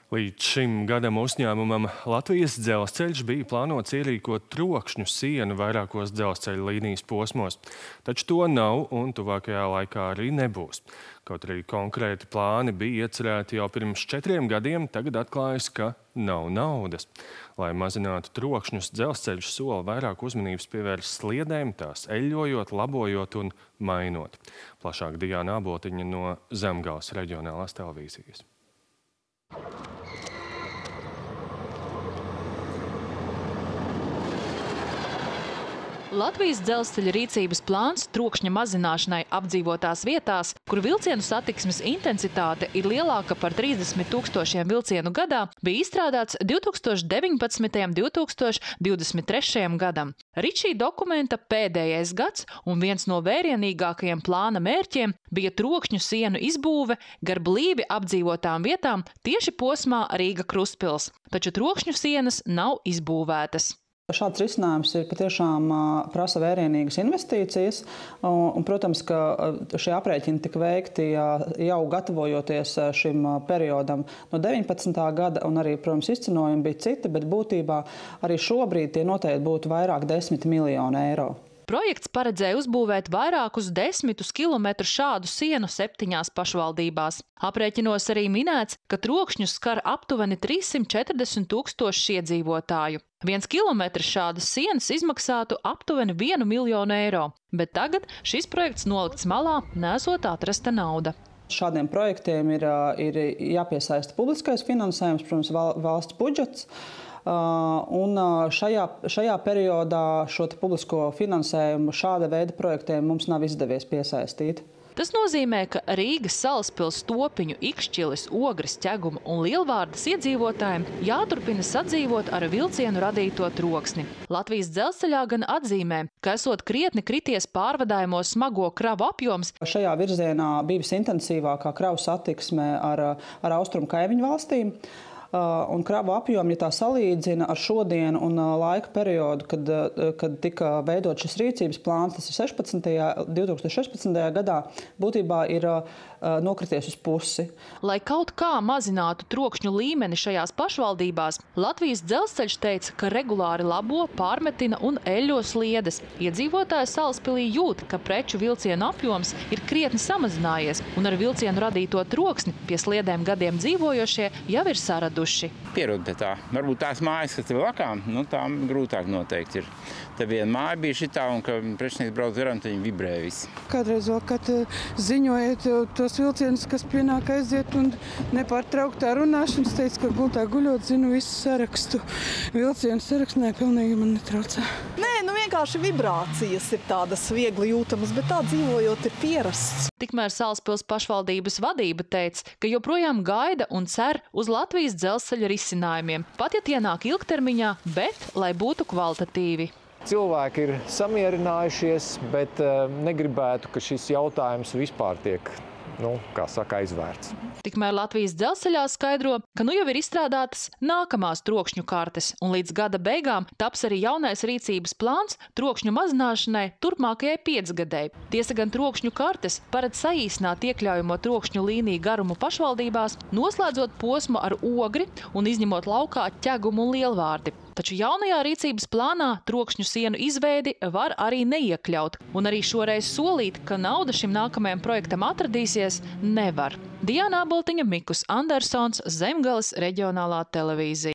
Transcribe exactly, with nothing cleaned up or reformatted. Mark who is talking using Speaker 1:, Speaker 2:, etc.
Speaker 1: Līdz šim gadam uzņēmumam Latvijas dzelzceļš bija plānots ierīkot trokšņu sienu vairākos dzelzceļa līnijas posmos, taču to nav un tuvākajā laikā arī nebūs. Kaut arī konkrēti plāni bija iecerēti jau pirms četriem gadiem, tagad atklājas, ka nav naudas. Lai mazinātu trokšņus, dzelzceļš sola vairāk uzmanības pievērst sliedēm, tās eļļojot, labojot un mainot. Plašāk Diana Āboltiņa no Zemgales reģionālās televīzijas.
Speaker 2: Latvijas dzelzceļa rīcības plāns trokšņa mazināšanai apdzīvotās vietās, kur vilcienu satiksmes intensitāte ir lielāka par trīsdesmit tūkstošiem vilcienu gadā, bija izstrādāts divi tūkstoši deviņpadsmitajam un divi tūkstoši divdesmit trešajam gadam. Rīt šī dokumenta pēdējais gads un viens no vērienīgākajiem plāna mērķiem bija trokšņu sienu izbūve gar blīvi apdzīvotām vietām tieši posmā Rīga-Krustpils, taču trokšņu sienas nav izbūvētas.
Speaker 3: Šāds risinājums ir patiešām prasa vērienīgas investīcijas, un, protams, ka šie aprēķini tika veikti jau gatavojoties šim periodam no deviņpadsmitā gada, un arī, protams, izcenojumi bija citi, bet būtībā arī šobrīd tie noteikti būtu vairāk desmit miljonu eiro.
Speaker 2: Projekts paredzēja uzbūvēt vairākus desmitus kilometrus šādu sienu septiņās pašvaldībās. Aprēķinos arī minēts, ka trokšņus skar aptuveni trīssimt četrdesmit tūkstoši iedzīvotāju. Viens kilometrs šādas sienas izmaksātu aptuveni vienu miljonu eiro, bet tagad šis projekts nolikts malā, nesot atrasta nauda.
Speaker 3: Šādiem projektiem ir, ir jāpiesaista publiskais finansējums, protams, valsts budžets. Un šajā, šajā periodā šo publisko finansējumu šāda veida projektiem mums nav izdevies piesaistīt.
Speaker 2: Tas nozīmē, ka Rīgas, Salaspils, Topiņu, Ikšķiles, Ogres, Ķeguma un Lielvārdas iedzīvotājiem jāturpina sadzīvot ar vilcienu radīto troksni. Latvijas dzelzceļā gan atzīmē, ka esot krietni krities pārvadājamo smago kravu apjoms.
Speaker 3: Šajā virzienā bija visintensīvākā kravu satiksme ar, ar austrumu kaimiņu valstīm. Un kravu apjomu, ja tā salīdzina ar šodienu un laika periodu, kad, kad tika veidot šis rīcības plāns, tas ir divi tūkstoši sešpadsmitajā gadā, būtībā ir nokrities uz pusi.
Speaker 2: Lai kaut kā mazinātu trokšņu līmeni šajās pašvaldībās, Latvijas dzelzceļš teica, ka regulāri labo, pārmetina un eļļo sliedes. Iedzīvotāji Salaspilī jūt, ka preču vilcienu apjoms ir krietni samazinājies, un ar vilcienu radīto troksni pie sliedēm gadiem dzīvojošie jau ir saraduši.
Speaker 4: Pierod pie tā. Varbūt tās mājas, kas tev lakām, nu tām grūtāk noteikti ir. Te viena māja bija šitā, un ka prečnieks brauc garām, tad viņi vibrē visi.
Speaker 5: Kādreiz vēl, kad ziņojiet tos vilcienus, kas pienāk aiziet un nepārtrauktā runāšanas, teica, ka gultā guļot zinu visu sarakstu. Vilcienu sarakstu nē, pilnīgi man netraucē.
Speaker 6: Nē, nu vienkārši vibrācijas ir tādas viegli jūtamas, bet tā dzīvojot ir pierasts.
Speaker 2: Tikmēr Salaspils pašvaldības vadība teica, ka joprojām gaida un cer uz Latvijas dzelzceļa risinājumiem, pat ja tie nāk ilgtermiņā, bet lai būtu kvalitatīvi.
Speaker 7: Cilvēki ir samierinājušies, bet negribētu, ka šis jautājums vispār tiek, nu, kā saka, aizvērts.
Speaker 2: Tikmēr Latvijas dzelzceļā skaidro, ka nu jau ir izstrādātas nākamās trokšņu kartes, un līdz gada beigām taps arī jaunais rīcības plāns trokšņu mazināšanai turpmākajai piecgadēji. Tiesa gan trokšņu kartes paredz saīsināt iekļaujamo trokšņu līniju garumu pašvaldībās, noslēdzot posmu ar Ogri un izņemot laukā Ķegumu un Lielvārdi. Taču jaunajā rīcības plānā trokšņu sienu izveidi var arī neiekļaut, un arī šoreiz solīt, ka nauda šim nākamajam projektam atradīsies, nevar. Diana Āboltiņa, Mikus Andersons, Zemgales reģionālā televīzija.